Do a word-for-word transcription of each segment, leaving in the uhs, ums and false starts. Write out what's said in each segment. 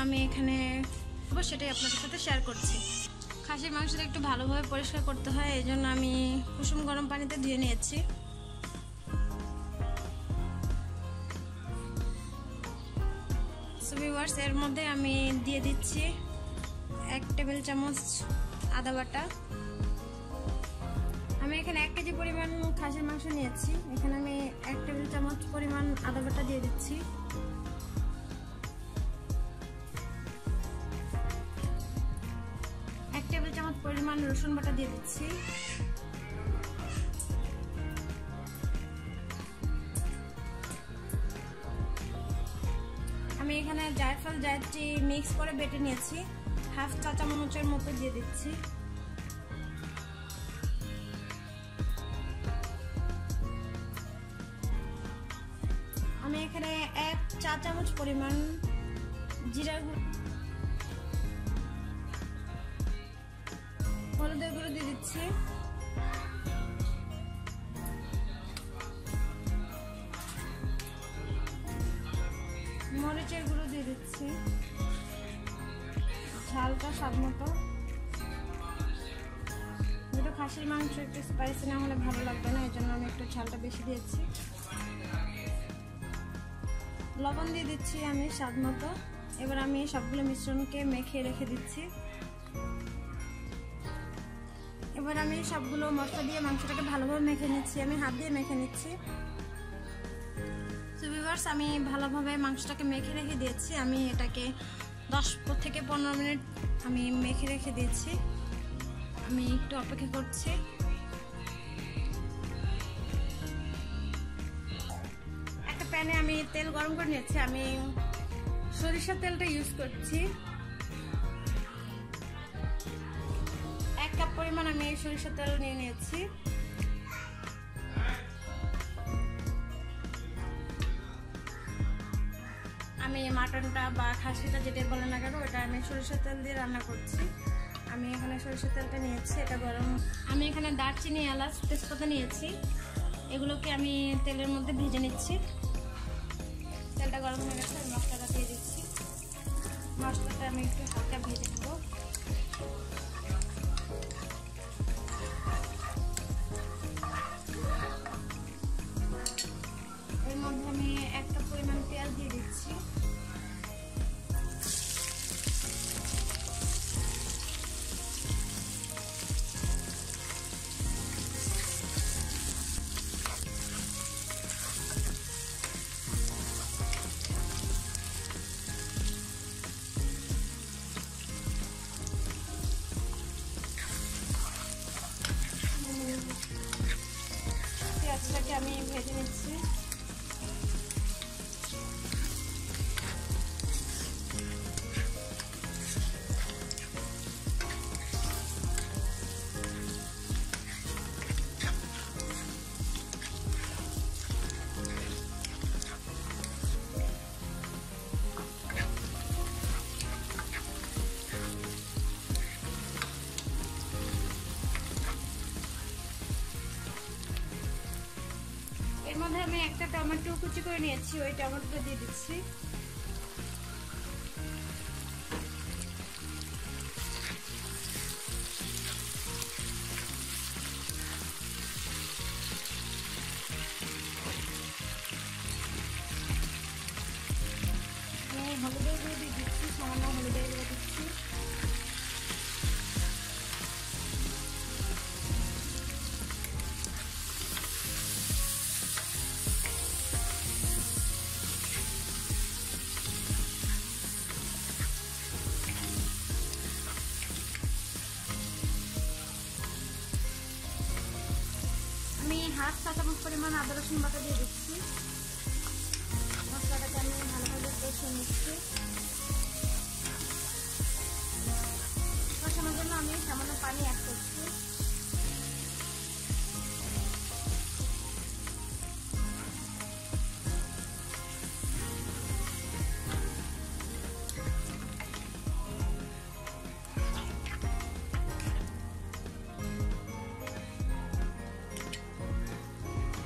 আমি এখানে সেটাই আপনাদের সাথে শেয়ার করছি। খাসির মাংসটা একটু ভালোভাবে পরিষ্কার করতে হয়, এই জন্য আমি কুসুম গরম পানিতে ধুয়ে নিয়েছি। সো ভিউয়ার্স, এর মধ্যে আমি দিয়ে দিচ্ছি এক টেবিল চামচ আদা বাটা। আমি এখানে এক কেজি পরিমাণ খাসির মাংস নিয়েছি, এখানে আমি এক টেবিল চামচ পরিমাণ আদা বাটা দিয়ে দিচ্ছি। এক টেবিল চামচ পরিমাণ রসুন বাটা দিয়ে দিচ্ছি। আমি এখানে জায়ফল জায়ত্রী মিক্স করে বেটে নিয়েছি, হাফ চা চামচের মতো দিয়ে দিচ্ছি। আমি এখানে এক চা চামচ পরিমাণ জিরা হলুদের গুঁড়ো দিয়ে দিচ্ছি। মরিচের গুঁড়ো দিয়ে দিচ্ছি, ঝালটা স্বাদ মতো। যেটা খাসির মাংস একটু স্পাইসি না হলে ভালো লাগবে না, এই জন্য আমি একটু ঝালটা বেশি দিয়েছি। লবণ দিয়ে দিচ্ছি আমি স্বাদ মতো। এবার আমি সবগুলো মিশ্রণকে মেখে রেখে দিচ্ছি। এবার আমি সবগুলো মশলা দিয়ে মাংসটাকে ভালোভাবে মেখে নিচ্ছি, আমি হাত দিয়ে মেখে নিচ্ছি। সো ভিউয়ার্স, আমি ভালোভাবে মাংসটাকে মেখে রেখে দিয়েছি। আমি এটাকে দশ থেকে পনেরো মিনিট আমি মেখে রেখে দিয়েছি। আমি একটু অপেক্ষা করছি। একটা প্যানে আমি তেল গরম করে নিয়েছি, আমি সরিষার তেলটা ইউজ করছি। এক কাপ পরিমাণ আমি সরিষার তেল নিয়ে নিয়েছি। আমি মাটনটা বা খাসিটা যেটা বলে না কেন, ওটা আমি সরিষার তেল দিয়ে রান্না করছি। আমি এখানে সরিষার তেলটা নিয়েছি, এটা গরম। আমি এখানে দারচিনি, এলাচ, তেজপাতা নিয়েছি, এগুলোকে আমি তেলের মধ্যে ভেজে নিচ্ছি। তেলটা গরম হয়ে গেছে, আমি মশলাটা দিয়ে দিচ্ছি। মশলাটা আমি একটু হালকা ভেজে নেব। এর মধ্যে আমি এক কাপ পরিমাণ পেঁয়াজ দিয়ে দিচ্ছি। পেঁয়াজটাকে আমি ভেজে নিচ্ছি। এর মধ্যে আমি একটা টমেটো কুচি করে নিয়েছি, ওই টমেটোটা দিয়ে দিচ্ছি। আমি হলুদের গুঁড়ো দিয়ে দিচ্ছি, সামান্য হলুদের গুঁড়ো দিচ্ছি। আমি হাফ চা চামচ পরিমাণ আদা রসুন বাটা দিয়ে দিচ্ছি। মশলাটাকে আমি ভালোভাবে কষিয়ে নিচ্ছি। কষানোর জন্য আমি সামান্য পানি অ্যাড করছি।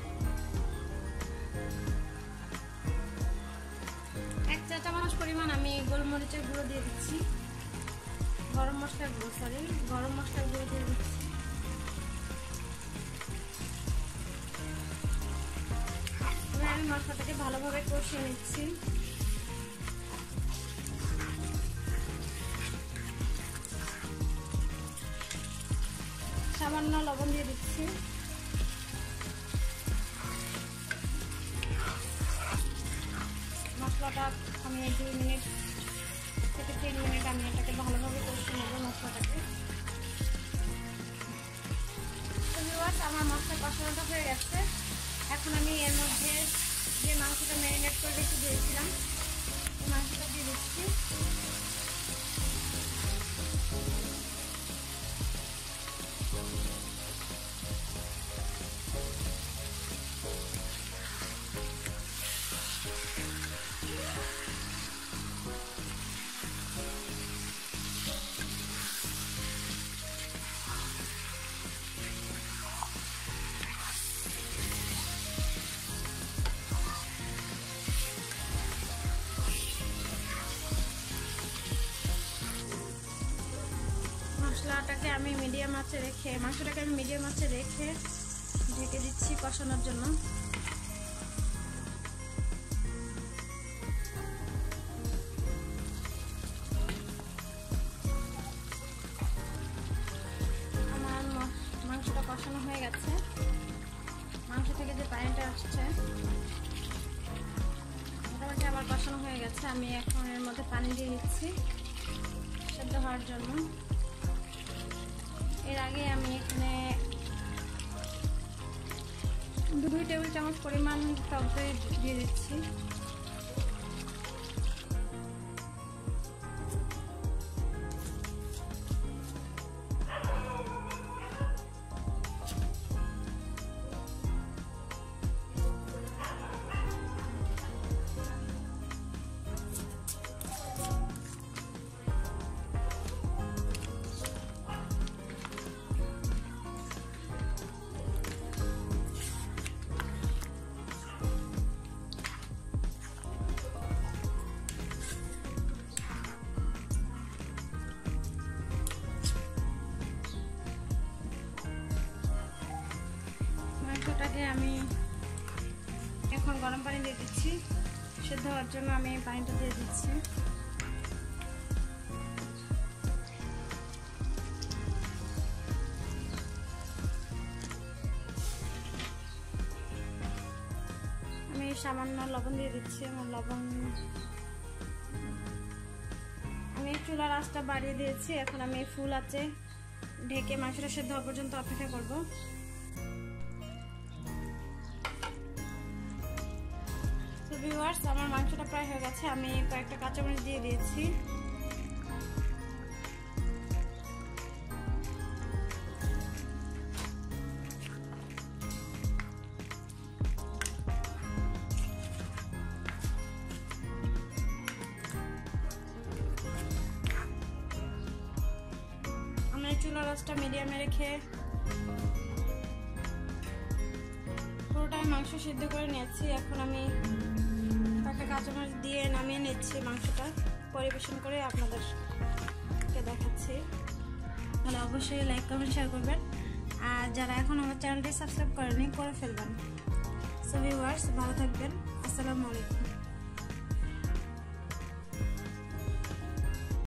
পরিমাণ আমি গোলমরিচের গুঁড়ো দিয়ে দিচ্ছি, গরম মশলার গুঁড়ো সরি গরম মশলার গুঁড়ো দিয়ে দিচ্ছি। আমি মশলাটাকে ভালোভাবে কষিয়ে নিচ্ছি। সামান্য লবণ দিয়ে দিচ্ছি। মশলাটা আমি দুই মিনিট থেকে তিন মিনিট আমি এটাকে ভালোভাবে কষিয়ে নেব মশলাটাকে। আমার মশলা কষানোটা হয়ে গেছে। এখন আমি এর মধ্যে যে মাংসটা ম্যারিনেট করে রেখে দিয়েছিলাম এই মাংসটা দিয়ে দিচ্ছি। মশলাটাকে আমি মিডিয়াম আঁচে রেখে মাংসটাকে আমি মিডিয়াম আঁচে রেখে ঢেকে দিচ্ছি কষানোর জন্য। আমার মাংসটা কষানো হয়ে গেছে। মাংস থেকে যে পানিটা আসছে মোটামুটি আমার কষানো হয়ে গেছে। আমি এখন এর মধ্যে পানি দিয়ে দিচ্ছি সেদ্ধ হওয়ার জন্য। এর আগে আমি এখানে দুই টেবিল চামচ পরিমাণ টক দই দিয়ে দিচ্ছি। মাংসটাকে আমি এখন গরম পানি দিয়ে দিচ্ছি সেদ্ধ হওয়ার জন্য। আমি পানিটা দিয়ে দিচ্ছি। আমি সামান্য লবণ দিয়ে দিচ্ছি। আমার লবণ আমি চুলার আঁচটা বাড়িয়ে দিয়েছি। এখন আমি ফুল আঁচে ঢেকে মাংসটা সেদ্ধ হওয়া পর্যন্ত অপেক্ষা করব। ভিউয়ার্স, আমার মাংসটা প্রায় হয়ে গেছে। আমি কয়েকটা কাঁচামরিচ দিয়ে দিয়েছি। আমি চুলার আঁচটা মিডিয়ামে রেখে পুরোটাই মাংস সিদ্ধ করে নিয়েছি। এখন আমি একটা কাঁচামরিচ দিয়ে নামিয়ে নিচ্ছি মাংসটা, পরিবেশন করে আপনাদেরকে দেখাচ্ছি। তাহলে অবশ্যই লাইক কমেন্ট শেয়ার করবেন, আর যারা এখন আমার চ্যানেলটি সাবস্ক্রাইব করেনি করে ফেলবেন। সো ভিউয়ার্স, ভালো থাকবেন। আসসালামু আলাইকুম।